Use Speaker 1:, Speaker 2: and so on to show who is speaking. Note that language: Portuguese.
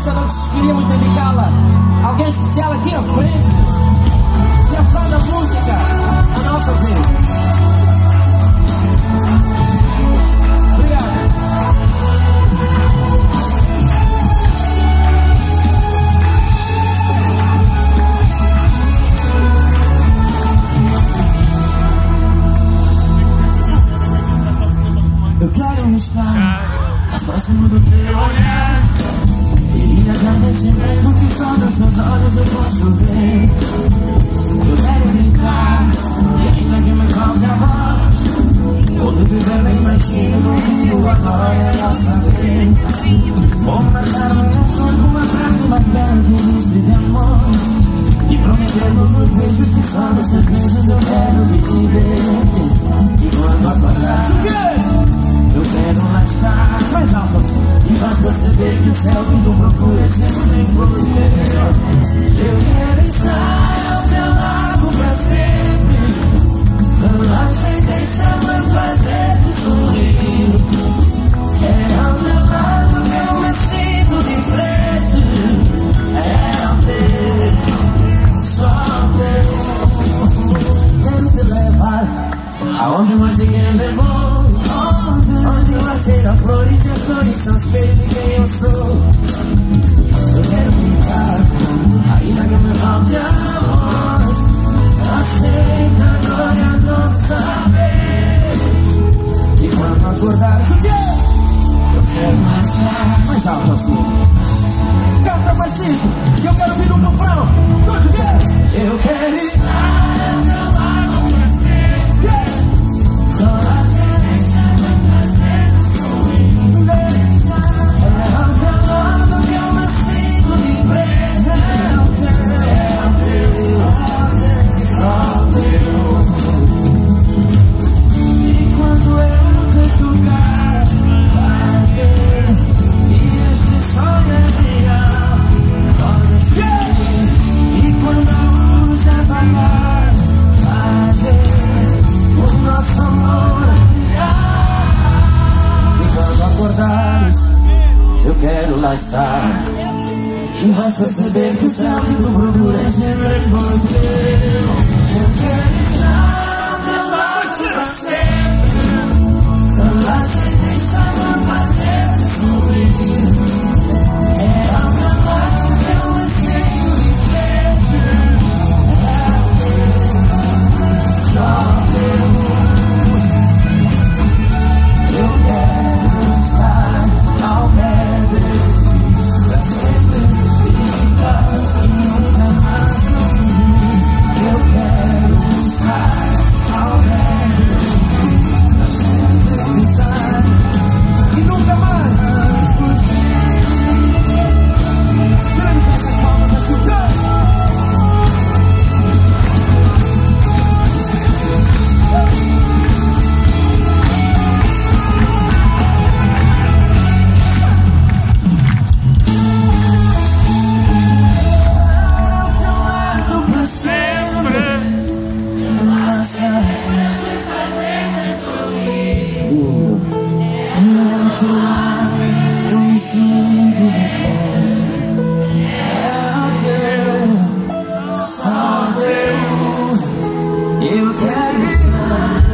Speaker 1: esta nós queríamos dedicá-la a alguém especial aqui à frente, que é fã da música, a nossa vida.
Speaker 2: Eu quero estar mais próximo do teu olhar. Iria já percebendo que só dos teus olhos eu posso ver. Eu quero gritar, e ainda que me falte a voz, ou tu quiser bem baixinho no rio, agora é nossa vez. Vou marcar no meu corpo uma frase mais bela que existe de amor, e prometemos nos beijos que só dos teus beijos eu quero viver. E quando acordar, eu quero lá estar mais alto e vais perceber que o céu que tu procuras sempre foi meu. Eu quero estar ao teu lado pra sempre, relaxa e deixa-me fazer-te sorrir. É ao teu lado que eu me sinto diferente, é ao teu, só teu. Quero te levar aonde mais ninguém levou, onde nasceram flores e as flores são espelho de quem eu sou. Eu quero brincar, ainda que me falte a voz, aceita agora a nossa vez. E quando acordar, eu quero mais alto assim. Canta mais cinco, que eu quero ouvir no refrão. Eu quero estar ao teu lado pra sempre. Eu quero lá estar, e vais perceber que o céu que tu procuras sempre foi teu. Eu quero estar ao teu lado pra sempre, relaxa e deixa-me fazer-te sorrir. É ao teu lado que eu me sinto diferente, é teu, só teu. Eu quero estar ao pé pra sempre ficar e nunca mais fugir. Eu quero estar ao pé pra sempre ficar e nunca mais fugir. Queremos essas palmas a chutar. Eu quero estar